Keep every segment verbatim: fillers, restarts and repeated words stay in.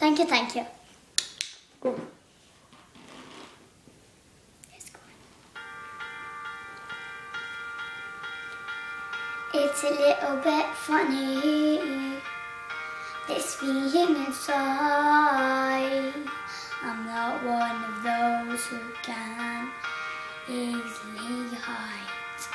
Thank you, thank you. Go. Yes, go on. It's a little bit funny, this feeling inside. I'm not one of those who can easily hide.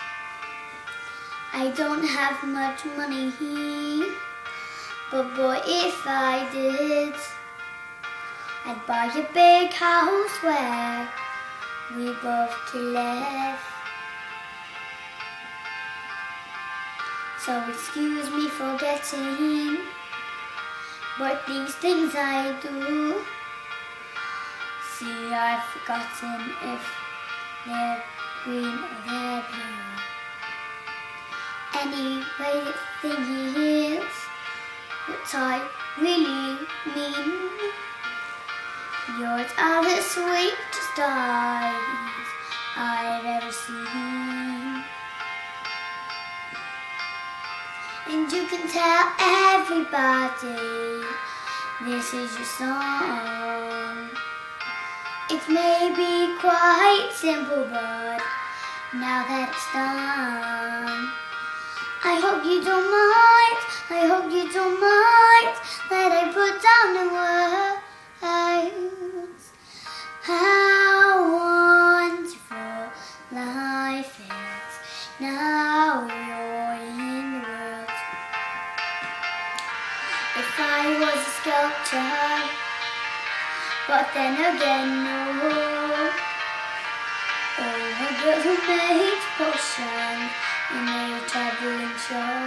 I don't have much money, but boy, if I did, I'd buy a big house where we both could live. So excuse me for getting, but these things I do, see, I've forgotten if they're green or they're blue. Anyway, the thing is, what I really mean, yours are the sweetest eyes I've ever seen. And you can tell everybody this is your song. It may be quite simple, but now that it's done, I hope you don't mind, I hope you don't mind that I put down the words. How wonderful life is, now you're in the world. If I was a sculptor, but then again, no. Oh, a girl who made potions in a traveling show.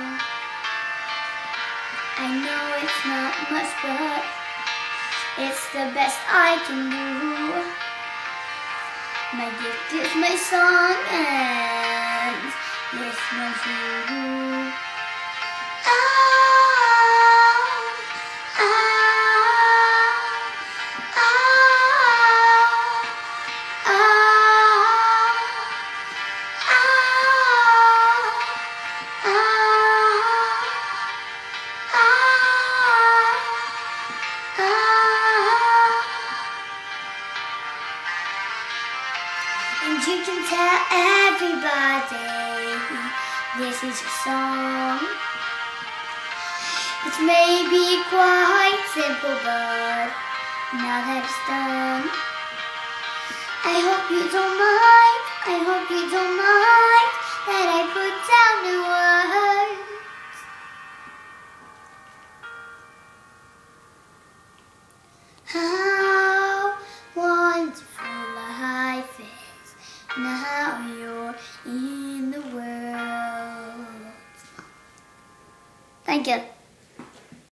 I know it's not much, but it's the best I can do. My gift is my song, and this one's you. And you can tell everybody this is your song. It may be quite simple, but now that it's done, I hope you don't mind, I hope you don't mind that I put down the words. How wonderful life is, now you're in the world. Thank you.